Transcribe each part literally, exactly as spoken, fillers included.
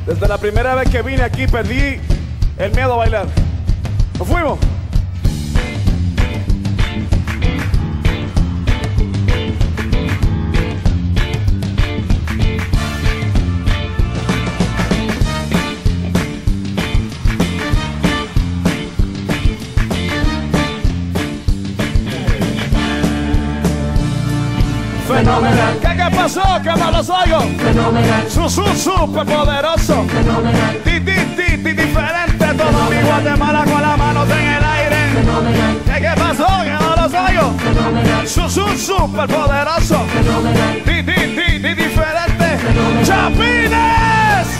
Desde la primera vez que vine aquí perdí el miedo a bailar. ¿Nos fuimos? Fenomenal. ¿Qué, qué pasó? Que no los oigo. Fenomenal. Su, su, super poderoso. Fenomenal. Ti, ti, ti, ti, diferente. Todo mi Guatemala con las manos en el aire. Fenomenal. ¿Qué, qué pasó? Que no los oigo. Fenomenal. Su, su, super poderoso. Fenomenal. Ti, ti, ti, ti, diferente. Fenomenal. ¡Chapines!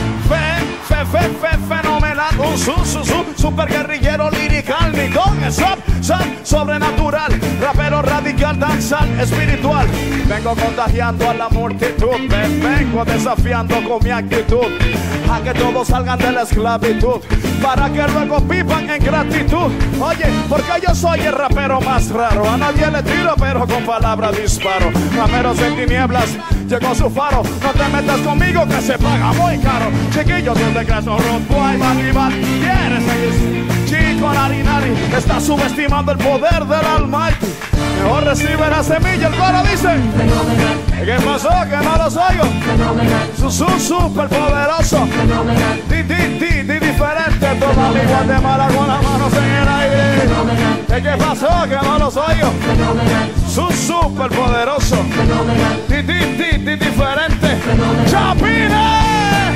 Fe, fe, fe, fe, fenomenal. Un su, su, su, super guerrillero lirical. Ni con el sop, sop, sobrenatural. Rapero radical, danzal, espiritual. Vengo contagiando a la multitud. Me vengo desafiando con mi actitud a que todos salgan de la esclavitud, para que luego vivan en gratitud. Oye, porque yo soy el rapero más raro. A nadie le tiro, pero con palabras disparo. Rameros en tinieblas, llegó su faro. No te metas conmigo que se paga muy caro. Chiquillos, no te creas, no rompo, ay, rival. ¿Quieres seguir? Chico, nari, nari, está subestimando el poder del Almighty. Mejor recibe la semilla, el coro dice. Fenomenal. ¿Qué pasó? Que no los oigo. Fenomenal. Su, su, super poderoso. Fenomenal. Ti, ti, ti, ti, diferente. Toda mi Guatemala con las manos en el aire. Fenomenal. ¿Qué pasó? Que no los oigo. Fenomenal. Su, super poderoso. Fenomenal. Ti, ti, ti, ti, diferente. Fenomenal. ¡Chapines!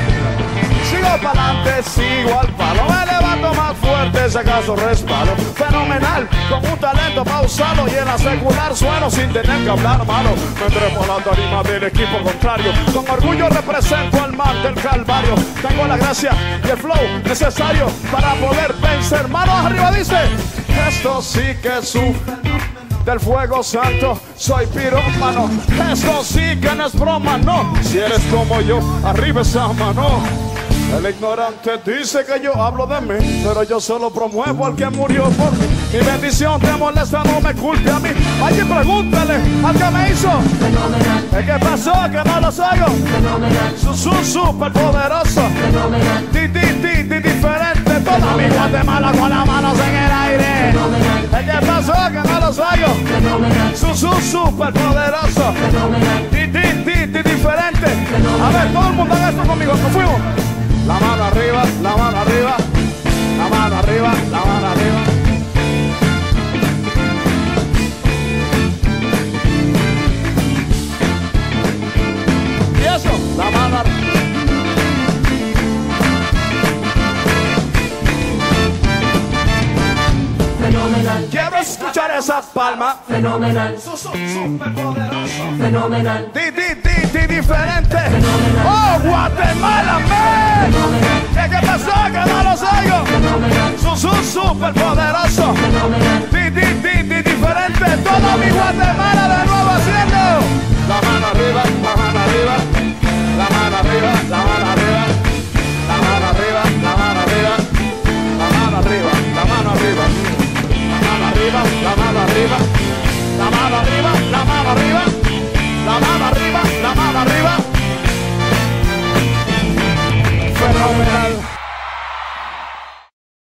Sigo para adelante, sigo al palo. Me levanto más fuerte, si acaso respalo. Fenomenal, con un talento pa' usarlo. Y en la secular sueno sin tener que hablar malo. Me trepo a la tarima del equipo contrario. Con orgullo represento al mar del Calvario. Tengo la gracia y el flow necesario para poder vencer. Manos arriba, dice. Esto sí que es un del fuego santo, soy pirómano. Esto sí que no es broma, no. Si eres como yo, arriba esa mano. El ignorante dice que yo hablo de mí, pero yo solo promuevo al que murió por mí. Mi bendición te molesta, no me culpe a mí. Vaya y pregúntale al que me hizo. Fenomenal. ¿Qué pasó? Que no los oigo. Fenomenal. Su, su, super poderoso. Fenomenal. Ti, ti, ti, ti, diferente. Toda mi Guatemala con las manos en el aire. Fenomenal. ¿Qué pasó? Que no los oigo. Fenomenal. Su, su, super poderoso. Fenomenal. Ti, ti, ti, ti, diferente. Fenomenal. A ver, todo el mundo haga esto conmigo. Nos fuimos. La mano arriba, la mano arriba. La mano arriba, la mano arriba. Y eso, la mano arriba. Fenomenal. Quiero escuchar esa palma. Fenomenal. Su, su, super poderoso. Fenomenal. Ti, ti, ti, ti, diferente. Fenomenal. Oh, Guatemala, man. Fenomenal. ¿Qué, qué pasó? Que no los oigo. Fenomenal. Su, su, super poderoso. Fenomenal. Ti, ti, ti, ti, diferente. Todo mi Guatemala.